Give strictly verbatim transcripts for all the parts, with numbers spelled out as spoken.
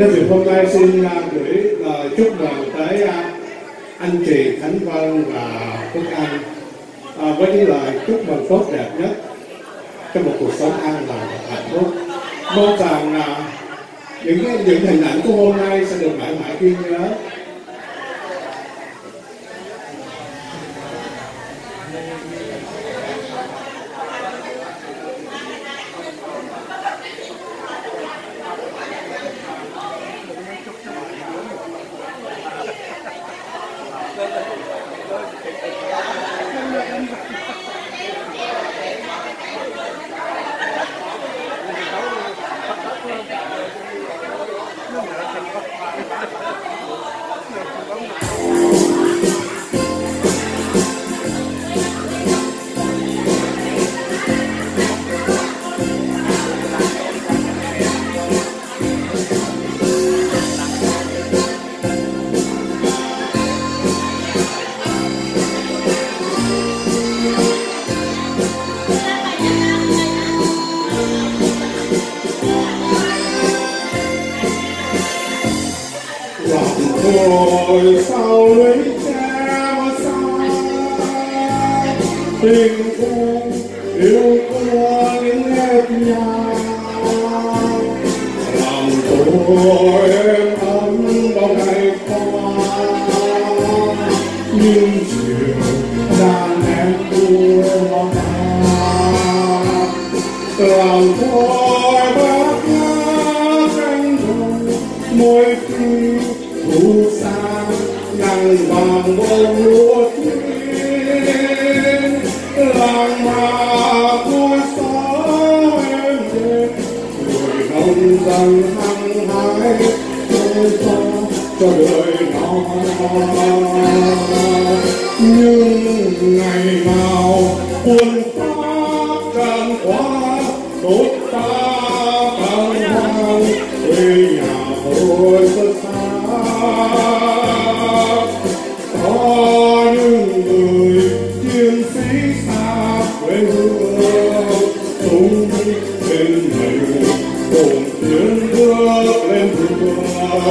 Nhân dịp hôm nay xin uh, gửi lời chúc mừng tới uh, anh chị Khánh Vân và Phúc Anh uh, với những lời chúc mừng tốt đẹp nhất trong một cuộc sống an lành và hạnh phúc. Mong rằng uh, những những hình ảnh của hôm nay sẽ được mãi mãi ghi nhớ. Ngồi sau lưới treo xa tình thương yêu của những nếp nhà lòng tôi êm ấm bao ngày qua nhưng chiều đàn em buông lòng tôi bát ngát cánh đồng môi khi thu xa nắng vàng bông lúa thiên làng mà cuối gió em đêm người nông dân hăng hái chơi cho cho đời nó nhưng ngày nào quân pháp tràn qua đốt ta càng hoang quê nhà tôi rất xa. Có những người chiến sĩ xa quê hương tung bên mình cùng tiến bước lên đường.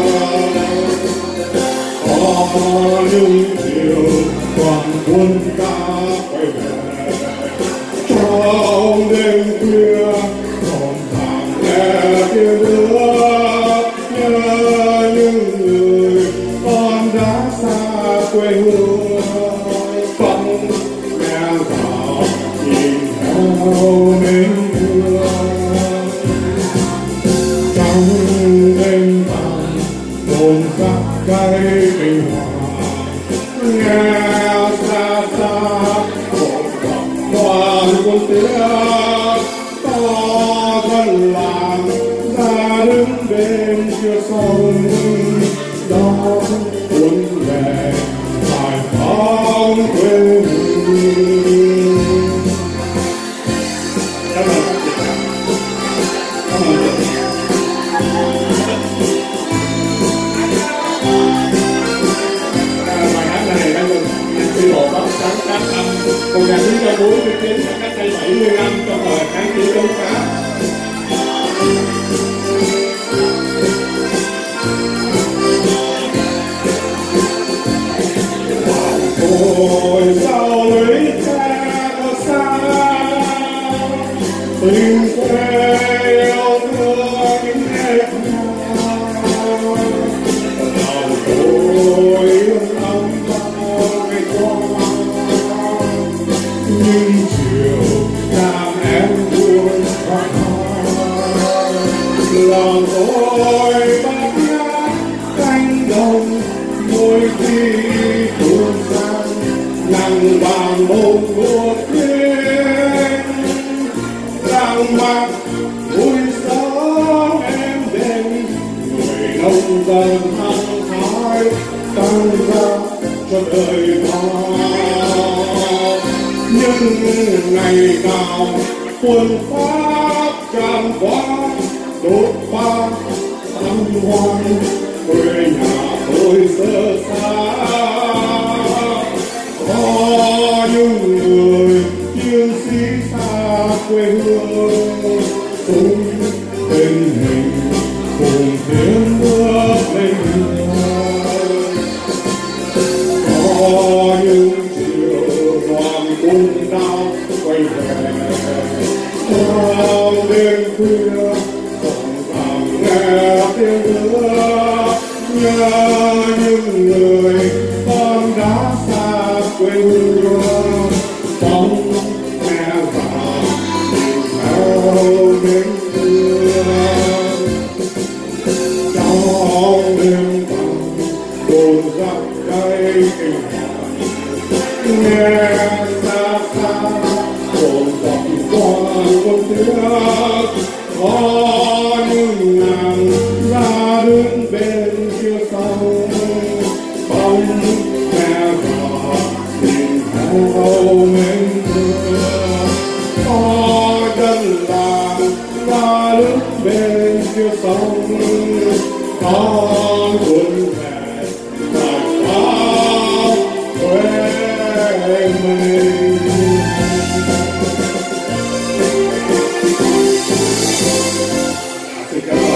Có những chiều toàn quân ta quay về trong đêm khuya còn thẳng nghe tiếng nước nhớ những người con đã xa quê hương phong nghe vào nhìn theo mến thương trong đêm vàng hồn khắc cây kinh hoàng nghe xa xa một cặp đoàn quân tiếng to thân làng ra đứng bên kia sông đó cuốn về giải phóng quê hương. Cảm ơn các chị. Cảm ơn các chị. Bài hát này đã được tri bộ Bắc sáng tác âm cùng nhạc lý cho bốn mươi chín và cách đây bảy mươi năm trong thời kháng chiến chống Pháp. Ngồi sau lưới treo xa tình quê yêu thương những nếp nhà lòng tôi yên ấm bao ngày qua nhưng chiều làm em buồn và lòng tôi bát ngát cánh đồng mỗi khi tuôn sang nắng vàng bông lúa thiên làng mạc vui gió em đêm người nông dân hăng hái tăng ra cho đời nó nhưng ngày nào quân pháp tràn qua đốt phá thăng hoang quê nhà tôi sơ xa. Có những người chiến sĩ xa quê hương tung tình hình cùng tiếng mưa khuya còn thầm nghe tiếng mưa, nhớ những người con đã xa quê hương, bóng mẹ già nhìn theo đến thương. Trong đêm vắng buồn dặm cây kinh hoàng, nghe xa xa buồn dặm qua con nước, có những nàng ra đứng bên kia sông, bóng mẹ già nhìn theo mênh mưa, có dân làng ra đứng bên kia sông, có quân về và có quê mình. Xin cảm ơn.